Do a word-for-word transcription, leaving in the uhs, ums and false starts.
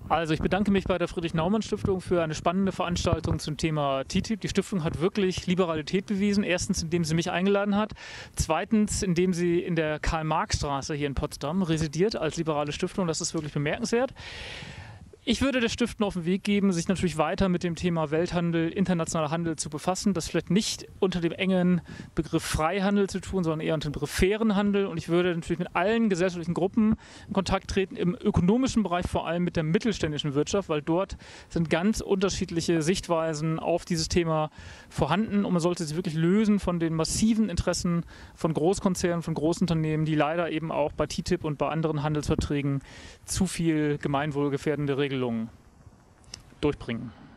Also ich bedanke mich bei der Friedrich-Naumann-Stiftung für eine spannende Veranstaltung zum Thema T T I P. Die Stiftung hat wirklich Liberalität bewiesen. Erstens, indem sie mich eingeladen hat. Zweitens, indem sie in der Karl-Marx-Straße hier in Potsdam residiert als liberale Stiftung. Das ist wirklich bemerkenswert. Ich würde der Stiftung auf den Weg geben, sich natürlich weiter mit dem Thema Welthandel, internationaler Handel zu befassen. Das vielleicht nicht unter dem engen Begriff Freihandel zu tun, sondern eher unter dem Begriff fairen Handel. Und ich würde natürlich mit allen gesellschaftlichen Gruppen in Kontakt treten, im ökonomischen Bereich vor allem mit der mittelständischen Wirtschaft, weil dort sind ganz unterschiedliche Sichtweisen auf dieses Thema vorhanden. Und man sollte sich wirklich lösen von den massiven Interessen von Großkonzernen, von Großunternehmen, die leider eben auch bei T T I P und bei anderen Handelsverträgen zu viel gemeinwohlgefährdende Regelungen durchbringen.